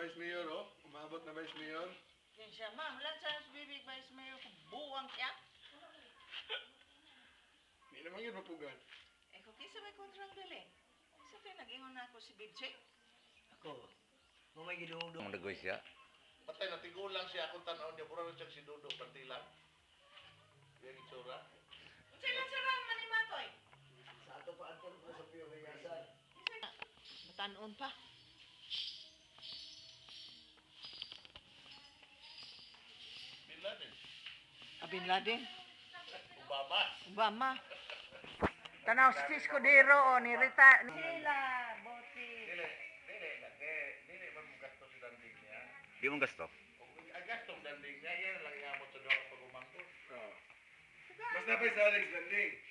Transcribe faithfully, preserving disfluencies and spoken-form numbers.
Vice Mayor, oh. Umabot na Vice Mayor. Yan siya, ma'am. Lang sa bibig Vice Mayor kung buwang siya. Hindi naman yun mapugan. Eh, kung kisa may kontrang galing. Sa tayo nag-ingon na ako si Bibche. Ako, mo may gidungdong. Ang dagoy siya. Patay na tigulang siya akong tanaw niya. Pura rin siyang si Dudo, pantilang. Yung itsura. Sila sarang manimatoy. Sa ato pa ato pa sa piyo may gasan. Matanon pa. Bin Laden. Ah, Bin Laden. Obama. Obama. Tanaw si Escudero o ni Rita. Sila, Boti. Dili, dili, dili, dili man mo gasto si danding niya. Di mo gasto. Kung agastong danding niya, yan lang nga mo sa doon pag umangko. Oh. Mas napay sa Alex Landing.